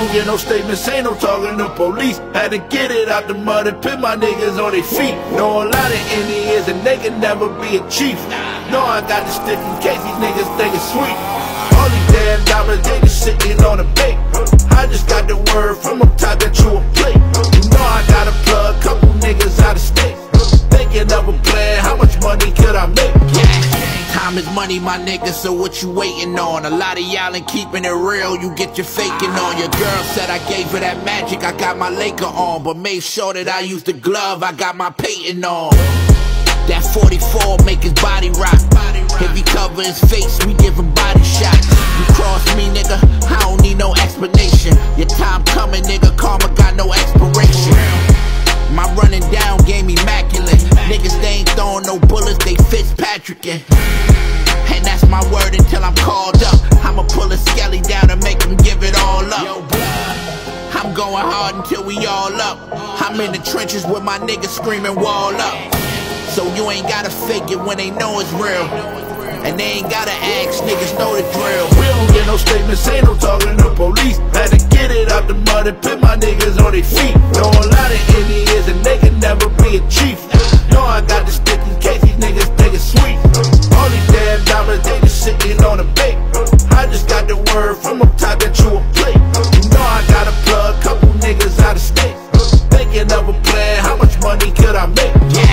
don't get no statements, ain't no talking to police. Had to get it out the mud and put my niggas on their feet. Know a lot of Indians and they can never be a chief. Know I got the stick in case these niggas think it's sweet. All these damn dollars, they just sitting on a bait. I just got the word from up top that you a plate. You know I got a plug, couple niggas out of state. Thinking of a plan, how much money could I make? Time is money, my nigga, so what you waiting on? A lot of y'all ain't keeping it real, you get your faking on. Your girl said I gave her that magic, I got my Laker on, but made sure that I used the glove, I got my Peyton on. That 44 make his body rock. If he cover his face, we give him body shots. You cross me, nigga, I don't need no explanation. Your time coming, nigga, karma got no expiration. My running down game immaculate. Niggas, they ain't throwing no bullets, they Fitzpatrickin'. And that's my word until I'm called up. I'ma pull a skelly down and make him give it all up. I'm going hard until we all up. I'm in the trenches with my niggas screaming wall up. So you ain't gotta fake it when they know it's real. And they ain't gotta ask, niggas know the drill. We don't get no statements, ain't no talking to police. Had to get it out the mud and put my niggas on their feet. Know a lot of Indians and they can never be a chief. Know I got the stick in case these niggas think it's sweet. All these damn dollars, they just sitting on a bait. I just got the word from up top that you a plate. You know I got a plug, couple niggas out of state. Thinking of a plan, how much money could I make?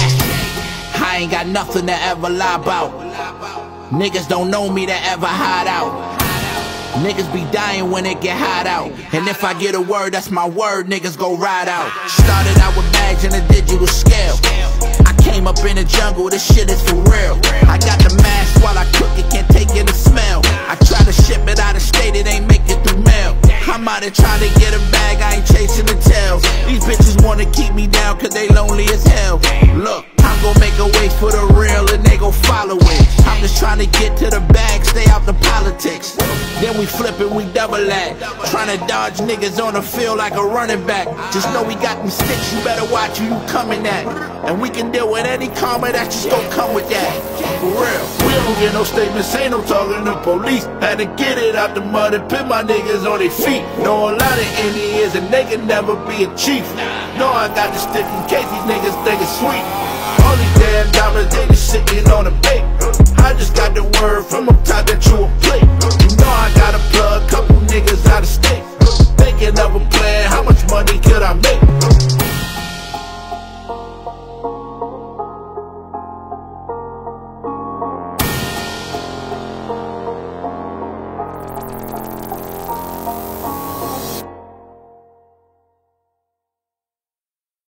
I ain't got nothing to ever lie about. Niggas don't know me to ever hide out. Niggas be dying when it get hot out. And if I get a word, that's my word, niggas go ride out. Started out with bags and a digital scale. I came up in the jungle, this shit is for real. I got the mask while I cook it, can't take in the smell. I try to ship it out of state, it ain't make it through mail. I'm out here trying to get a bag, I ain't chasing the tails. These bitches wanna keep me down cause they lonely as hell. Look, I'm gon' make a way for the real and they gon' follow it. I'm just trying to get to the bag, stay out the politics. Then we flip it, we double that. Trying to dodge niggas on the field like a running back. Just know we got them sticks, you better watch who you coming at. And we can deal with any karma that just gon' come with that. For real. We don't get no statements, ain't no talking to police. Had to get it out the mud and put my niggas on their feet. Know a lot of Indians and they can never be a chief. Know I got the stick in case these niggas think it's sweet. All these damn dollars, they just sitting on a bait. I just got the word from up top that you a plate. You know I got a plug, couple niggas out of state. Thinking of a plan, how much money could I make?